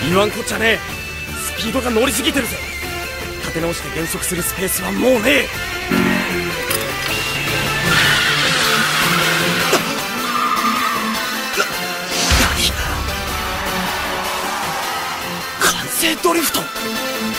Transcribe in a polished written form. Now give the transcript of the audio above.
言わんこっちゃねえ。スピードが乗りすぎてるぜ。立て直して減速するスペースはもうねえ。何？完成ドリフト。